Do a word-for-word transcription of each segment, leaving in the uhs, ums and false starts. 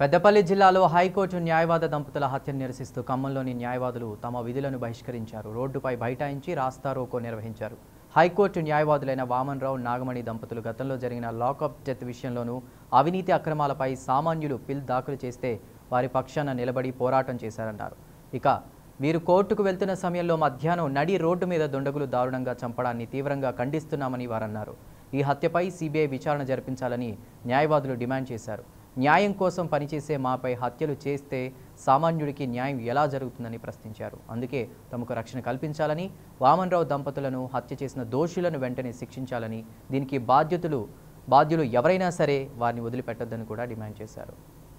పెద్దపల్లి జిల్లాలో హైకోర్టు న్యాయవాద దంపతుల హత్యను నిరసిస్తూ ఖమ్మంలోని న్యాయవాదులు తమ విధులను బహిష్కరించారు. రోడ్డుపై బైఠాయించి రాస్తారోకో నిర్వహించారు. హైకోర్టు న్యాయవాదులైన వామన్రావు, నాగమణి దంపతులు గతంలో జరిగిన లాకప్ డెత్ విషయంలోనూ అవినీతి అక్రమాలపై సామాన్యులు పిల్ దాఖలు చేస్తే వారి పక్షాన నిలబడి పోరాటం చేశారన్నారు. ఇక వీరు కోర్టుకు వెళ్తున్న సమయంలో మధ్యాహ్నం నడి రోడ్డు మీద దుండగులు దారుణంగా చంపడాన్ని తీవ్రంగా ఖండిస్తున్నామని వారన్నారు. ఈ హత్యపై సిబిఐ విచారణ జరిపించాలని న్యాయవాదులు డిమాండ్ చేశారు. న్యాయం కోసం పనిచేసే మాపై హత్యలు చేస్తే సామాన్యుడికి న్యాయం ఎలా జరుగుతుందని ప్రశ్నించారు. అందుకే తమకు రక్షణ కల్పించాలని, వామన్రావు దంపతులను హత్య చేసిన దోషులను వెంటనే శిక్షించాలని, దీనికి బాధ్యతలు బాధ్యులు ఎవరైనా సరే వారిని వదిలిపెట్టొద్దని కూడా డిమాండ్ చేశారు.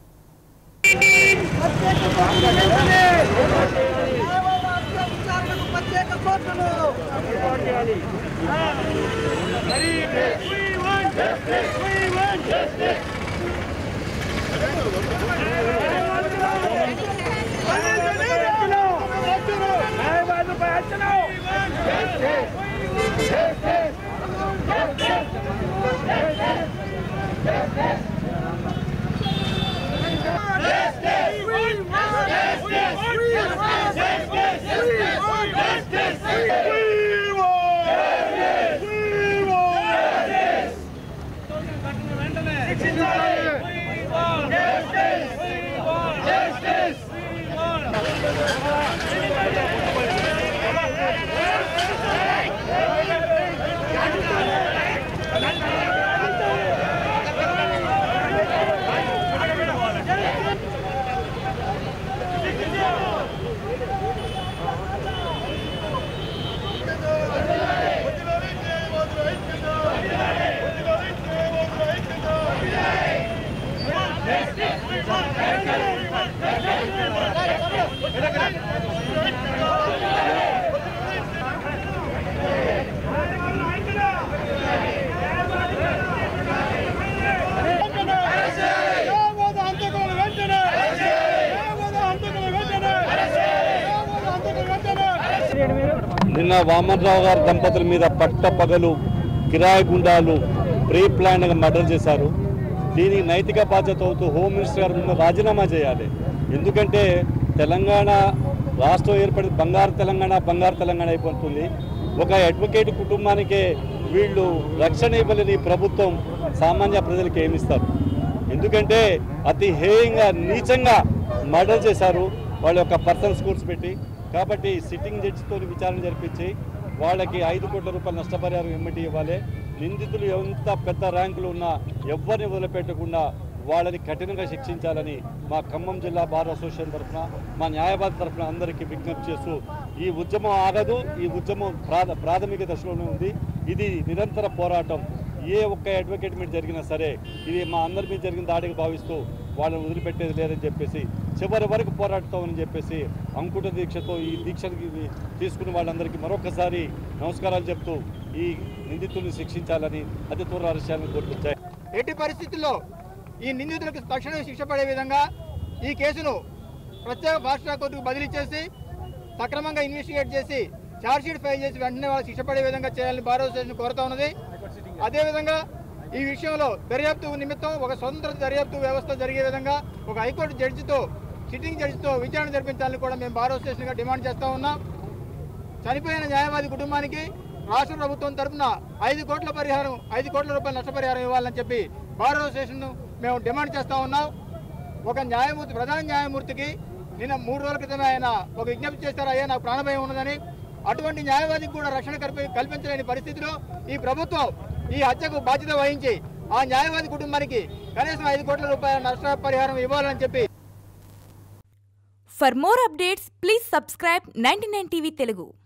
నిన్న వామన్రావు గారి దంపతుల మీద పట్ట పగలు కిరాయి గుండాలు ప్రీ ప్లాన్గా మర్డర్ చేశారు. దీనికి నైతిక బాధ్యత అవుతూ హోమ్ మినిస్టర్ గారు ముందు రాజీనామా చేయాలి. ఎందుకంటే తెలంగాణ రాష్ట్రం ఏర్పడి బంగారు తెలంగాణ బంగారు తెలంగాణ అయిపోతుంది. ఒక అడ్వకేట్ కుటుంబానికే వీళ్ళు రక్షణ ఇవ్వలేని ప్రభుత్వం సామాన్య ప్రజలకు ఏమిస్తారు? ఎందుకంటే అతి హేయంగా నీచంగా మర్డర్ చేశారు వాళ్ళ యొక్క పర్సనల్ స్కూల్స్ పెట్టి. కాబట్టి సిట్టింగ్ జడ్జితో విచారణ జరిపించి వాళ్ళకి ఐదు కోట్ల రూపాయల నష్టపరిహారం ఎమ్మటి ఇవ్వాలి. నిందితులు ఎంత పెద్ద ర్యాంకులు ఉన్నా ఎవరిని వదిలిపెట్టకుండా వాళ్ళని కఠినంగా శిక్షించాలని మా ఖమ్మం జిల్లా బార్ అసోసియేషన్ తరఫున, మా న్యాయవాది తరఫున అందరికీ విజ్ఞప్తి చేస్తూ, ఈ ఉద్యమం ఆగదు. ఈ ఉద్యమం ప్రాథమిక దశలోనే ఉంది. ఇది నిరంతర పోరాటం. ఏ ఒక్క అడ్వకేట్ మీద జరిగినా సరే ఇది మా అందరి మీద జరిగిన దాడిగా భావిస్తూ వాళ్ళని వదిలిపెట్టేది లేదని చెప్పేసి చివరి వరకు పోరాడుతామని చెప్పేసి అంకుట దీక్షతో ఈ దీక్షకి తీసుకున్న వాళ్ళందరికీ మరొకసారి నమస్కారాలు చెప్తూ ఈ నిందితుల్ని శిక్షించాలని, అతి త్వరలో అరెస్ట్ చేయాలని కోరుకుంటాయి. ఎట్టి పరిస్థితుల్లో ఈ నిందితులకు తక్షణమే శిక్ష పడే విధంగా ఈ కేసును ప్రత్యేక ఫాస్ట్ ట్రాక్ కోర్టుకు బదిలీ చేసి సక్రమంగా ఇన్వెస్టిగేట్ చేసి ఛార్జ్షీట్ ఫైల్ చేసి వెంటనే వాళ్ళు శిక్ష పడే విధంగా చేయాలని బార్ అసోసియేషన్ కోరుతా ఉన్నది. అదేవిధంగా ఈ విషయంలో దర్యాప్తు నిమిత్తం ఒక స్వతంత్ర దర్యాప్తు వ్యవస్థ జరిగే విధంగా ఒక హైకోర్టు జడ్జితో సిట్టింగ్ జడ్జితో విచారణ జరిపించాలని కూడా మేము బార్ అసోసియేషన్గా డిమాండ్ చేస్తూ ఉన్నాం. చనిపోయిన న్యాయవాది కుటుంబానికి రాష్ట్ర ప్రభుత్వం తరఫున ఐదు కోట్ల పరిహారం ఐదు కోట్ల రూపాయల నష్టపరిహారం ఇవ్వాలని చెప్పి బార్ అసోసియేషన్ మేము డిమాండ్ చేస్తూ ఉన్నాం. ఒక న్యాయమూర్తి ప్రధాన న్యాయమూర్తికి నిన్న మూడు రోజుల క్రితమే ఆయన ఒక విజ్ఞప్తి చేశారు, అయ్యా నాకు ప్రాణభయం ఉన్నదని. అటువంటి న్యాయవాదికి కూడా రక్షణ కల్పించలేని పరిస్థితిలో ఈ ప్రభుత్వం ఈ హత్యకు బాధ్యత వహించి ఆ న్యాయవాది కుటుంబానికి కనీసం ఐదు కోట్ల రూపాయల నష్టపరిహారం ఇవ్వాలని చెప్పి. For more updates please subscribe ninety nine TV Telugu.